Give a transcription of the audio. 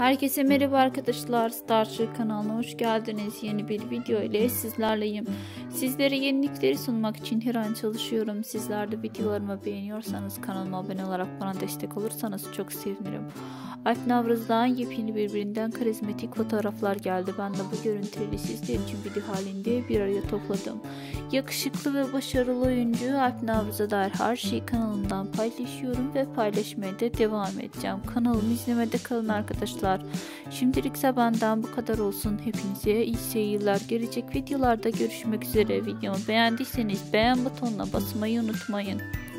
Herkese merhaba arkadaşlar, Starçı kanalına hoş geldiniz. Yeni bir video ile sizlerleyim. Sizlere yenilikleri sunmak için her an çalışıyorum. Sizler de videolarımı beğeniyorsanız kanalıma abone olarak bana destek olursanız çok sevinirim. Alp Navruz'dan yepyeni birbirinden karizmatik fotoğraflar geldi. Ben de bu görüntüleri sizler için video halinde bir araya topladım. Yakışıklı ve başarılı oyuncu Alp Navruz'a dair her şeyi kanalımdan paylaşıyorum ve paylaşmaya da devam edeceğim. Kanalımı izlemede kalın arkadaşlar. Şimdilikse benden bu kadar olsun. Hepinize iyi seyirler. Gelecek videolarda görüşmek üzere. Videomu beğendiyseniz beğen butonuna basmayı unutmayın.